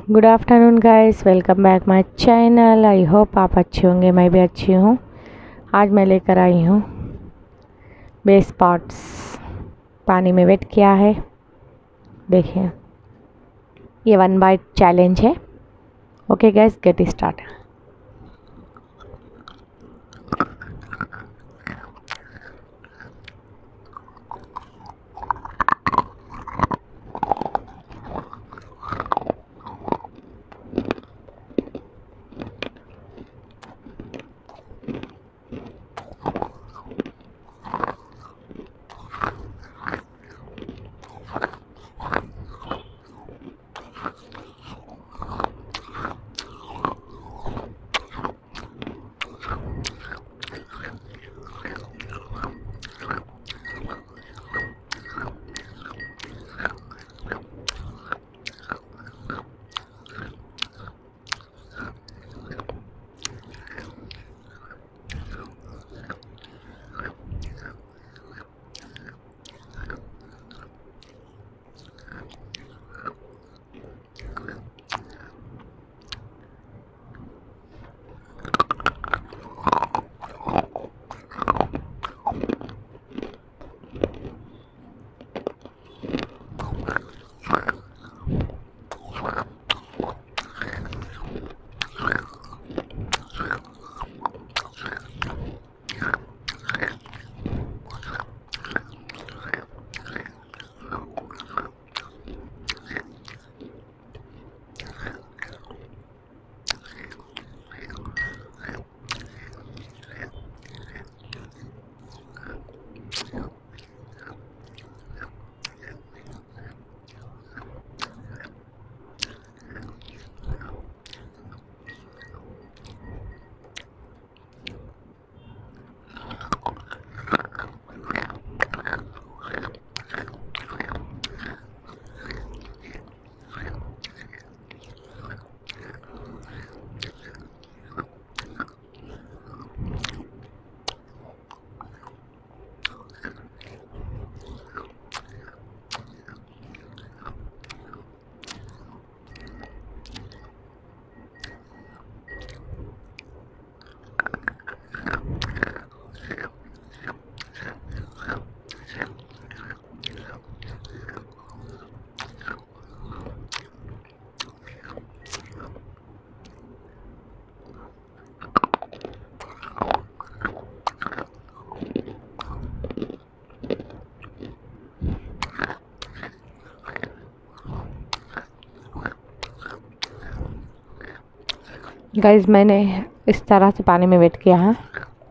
Good afternoon guys, welcome back my channel. I hope आप अच्छे होंगे, मैं भी अच्छी हूँ। आज मैं लेकर आई हूँ बेस पार्ट्स। पानी में वेट किया है, देखिए ये 1 बाइट चैलेंज है। Okay guys, get start. Guys, मैंने इस तरह से पानी में वेट किया है।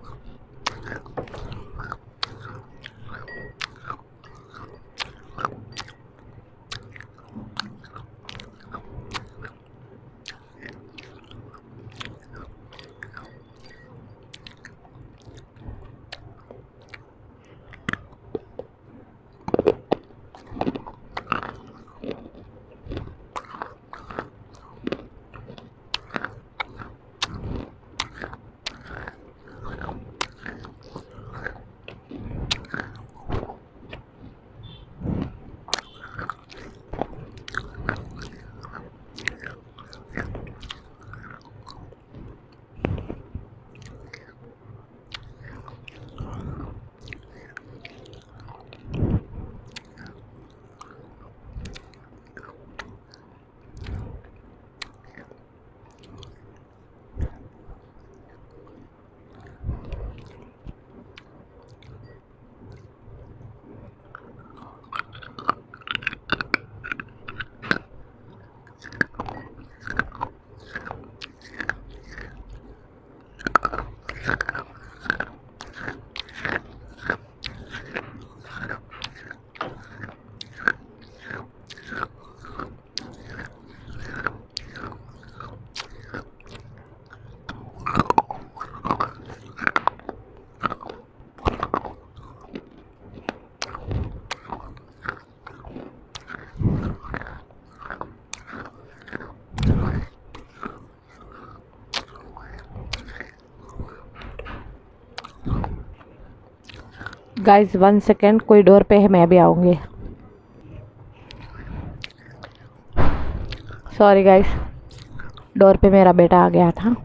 गाइस 1 सेकेंड, कोई डोर पे है, मैं भी आऊँगी। सॉरी गाइस, डोर पे मेरा बेटा आ गया था।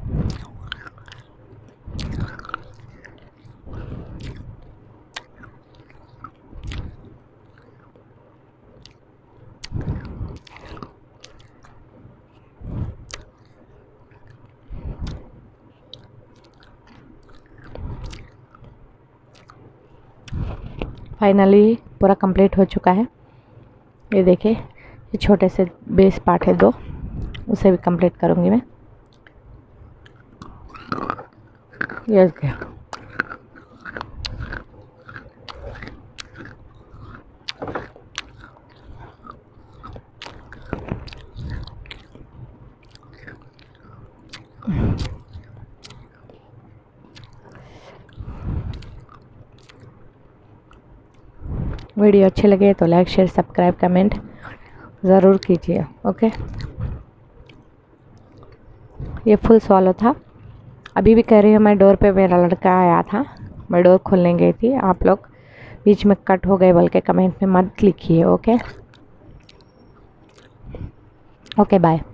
फाइनली पूरा कंप्लीट हो चुका है। ये देखिए, ये छोटे से बेस पार्ट है 2, उसे भी कंप्लीट करूँगी मैं। ये देखिए, वीडियो अच्छे लगे तो लाइक शेयर सब्सक्राइब कमेंट ज़रूर कीजिए। ओके, ये फुल सॉलो था। अभी भी कह रही हूँ मैं, डोर पे मेरा लड़का आया था, मैं डोर खोलने गई थी। आप लोग बीच में कट हो गए बोल के कमेंट में मत लिखिए। Okay, okay, bye.